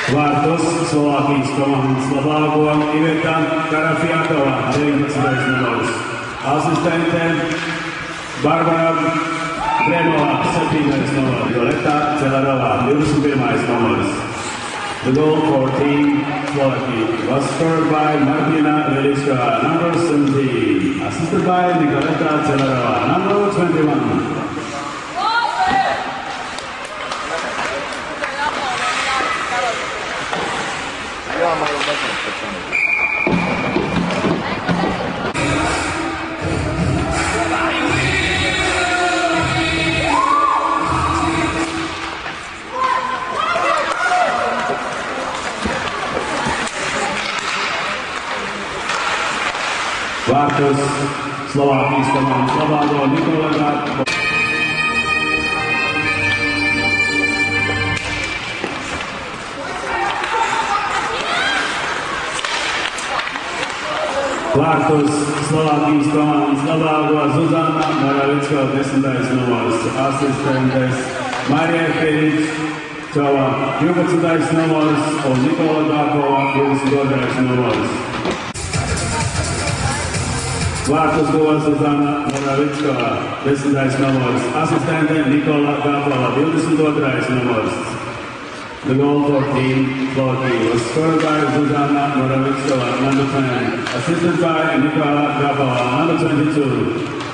Vartus Slovākijas komandas labā gova Iveta Karafiatova, 19. numurs. Asistente Barbara Bremova, 7. numurs. Violeta Celarova, 21. numurs. The goal for Team Slovakia was scored by Martina Veličková, number 17, assisted by Nikoleta Celarova, number 21. Vartus Slovākijas komandas labā gova Nikoleta. Vartus Slovākijas komandas labā gova Zuzana Moravičko, 10. numurs. Asistentes Marija Filičova, 12. numurs, un Nikola Gakova, 22. numurs. Vartus gova Zuzana Moravičkova, 10. numurs. Asistente Nikola Gakova, 22. numurs. The goal for Team Slovakia was scored by Zuzana Moravičkova, number 10, assisted by Nikola Gakova, number 22.